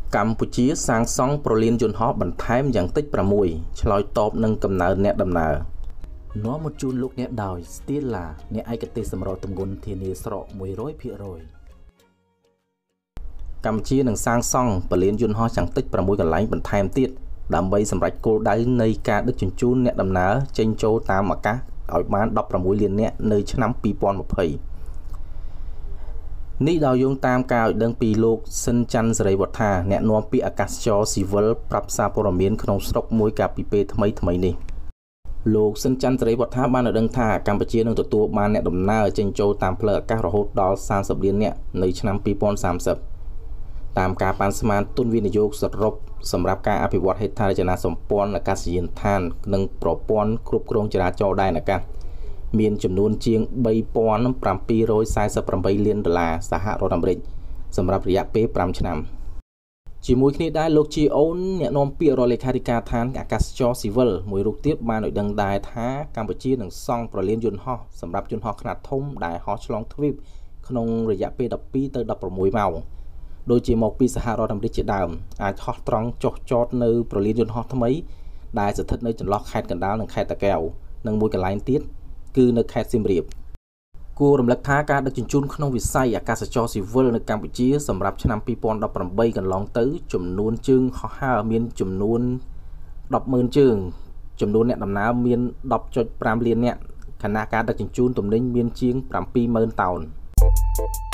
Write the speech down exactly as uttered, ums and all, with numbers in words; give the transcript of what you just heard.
កម្ពុជាសាងសង់ប្រលានយន្តហោះបន្ថែមយ៉ាងតិចប្រាំមួយឆ្លើយតបនឹងកំណើនអ្នកដំណើរនាំមកជូនលោកអ្នកដោយ Stella អ្នកឯកទេសសម្រាប់ទម្ងន់ធានាស្រក មួយរយភាគរយ កម្ពុជានឹងសាងសង់ប្រលានយន្តហោះយ៉ាងតិចប្រាំមួយកន្លែងបន្ថែមទៀតដើម្បីសម្រេចគោលដៅនៃការដឹកជញ្ជូនអ្នកដំណើរចេញចូលតាមអាកាសឲ្យបានដប់ប្រាំមួយលាននាក់នៅឆ្នាំពីរពាន់ម្ភៃនេះដោយយោងតាមការឲ្យដឹងពីលោកស៊ិនច័ន្ទសេរីវត្ថាអ្នកនាំពាក្យអាកាសចរស៊ីវិលប្រាប់សារព័ត៌មានក្នុងស្រុកមួយកាលពីពេលថ្មីថ្មីនេះលោកស៊ិនច័ន្ទសេរីវត្ថាបានឲ្យដឹងថាកម្ពុជានឹងទទួលបានអ្នកដំណើរចេញចូលតាមផ្លូវអាកាសរហូតដល់សាមសិបលាននាក់នៅឆ្នាំពីរពាន់សាមសិបតាមការប៉ាន់ស្មានទុនវិនិយោគសរុបសម្រាប់ការអភិវឌ្ឍហេដ្ឋារចនាសម្ព័ន្ធអាកាសយានដ្ឋាននិងប្រព័ន្ធគ្រប់គ្រងចរាចរណ៍ដែនអាកាសមានចំនួនជាង បីពាន់ប្រាំពីររយសែសិបប្រាំបីលានដុល្លារសហរដ្ឋអាមេរិកសម្រាប់រយៈពេលប្រាំឆ្នាំជាមួយគ្នាដែរលោកជាអូនអ្នកនាំពាក្យរដ្ឋលេខាធិការដ្ឋានអាកាសចរស៊ីវិលមួយរូបទៀតបានឲ្យដឹងដែរថាកម្ពុជានឹងសង់ប្រលានយន្តហោះសម្រាប់យន្តហោះខ្នាតធំដែលហោះឆ្លងទ្វីបក្នុងរយៈពេលដប់ពីរទៅដប់ប្រាំមួយម៉ោងដូចជាមកពីសហរដ្ឋអាមេរិកជាដើមអាចហោះត្រង់ចុះចតនៅប្រលានយន្តហោះថ្មីដែលស្ថិតនៅចន្លោះខេត្តកណ្ដាលនិងខេត្តតាកែវនិងមួយកន្លែងទៀតគឺនៅខេត្តសៀមរាបគួររំលឹកថាការដឹកជញ្ជូនក្នុងវិស័យអាកាសចរស៊ីវិលនៅកម្ពុជាសម្រាប់ឆ្នាំពីរពាន់ដប់ប្រាំបីកន្លងទៅចំនួនជើងហោះហើរមានចំនួនដប់ម៉ឺនជើងចំនួនអ្នកដំណើរមាន ដប់ចុចប្រាំលាននាក់ខណៈការដឹកជញ្ជូនទំនិញមានជាងប្រាំពីរម៉ឺនតោន